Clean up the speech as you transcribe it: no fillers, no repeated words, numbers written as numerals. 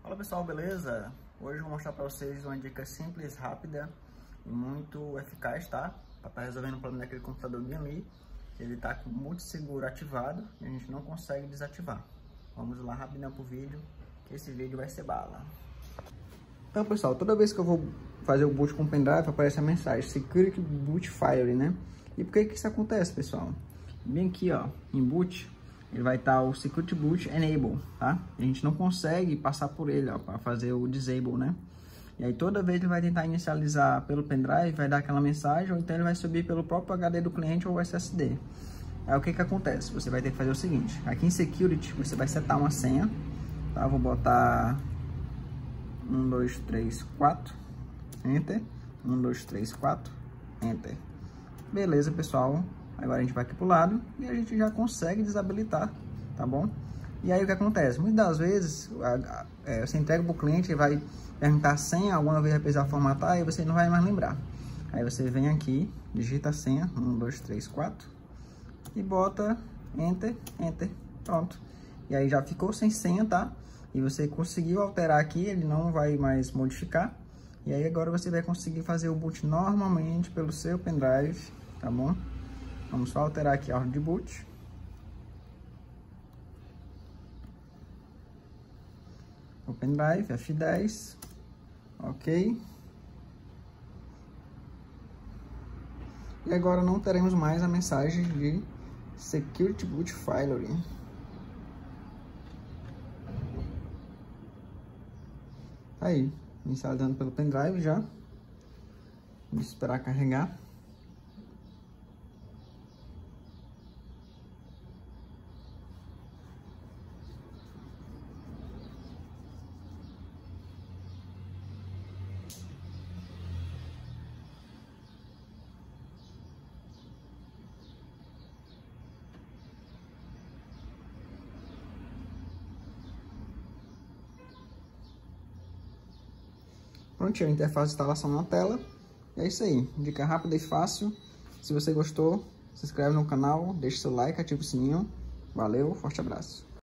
Fala pessoal, beleza? Hoje eu vou mostrar para vocês uma dica simples, rápida e muito eficaz, tá? Para estar resolvendo o problema daquele computador Xiaomi. Ele tá com o multisseguro ativado e a gente não consegue desativar. Vamos lá rapidão pro vídeo, que esse vídeo vai ser bala. Então pessoal, toda vez que eu vou fazer o boot com o pendrive, aparece a mensagem Security Boot Failure, né? E por que isso acontece, pessoal? Bem aqui, ó, em boot, ele vai estar o Security Boot Enable, tá? A gente não consegue passar por ele, ó, para fazer o Disable, né? E aí toda vez ele vai tentar inicializar pelo pendrive, vai dar aquela mensagem, ou então ele vai subir pelo próprio HD do cliente ou SSD. Aí o que acontece? Você vai ter que fazer o seguinte, aqui em Security você vai setar uma senha, tá? Vou botar 1, 2, 3, 4, Enter, 1, 2, 3, 4, Enter. Beleza, pessoal. Agora a gente vai aqui pro lado e a gente já consegue desabilitar, tá bom? E aí o que acontece? Muitas das vezes você entrega pro cliente, ele vai perguntar a senha, alguma vez vai precisar formatar e você não vai mais lembrar. Aí você vem aqui, digita a senha, 1, 2, 3, 4 e bota Enter, Enter, pronto. E aí já ficou sem senha, tá? E você conseguiu alterar aqui, ele não vai mais modificar. E aí agora você vai conseguir fazer o boot normalmente pelo seu pendrive, tá bom? Vamos só alterar aqui a ordem de boot. O pendrive, F10. Ok. E agora não teremos mais a mensagem de Security Boot Failure. Tá aí, inicializando pelo pendrive já. Vamos esperar carregar. Prontinho, a interface de instalação na tela. E é isso aí, dica rápida e fácil. Se você gostou, se inscreve no canal, deixa seu like, ativa o sininho. Valeu, forte abraço.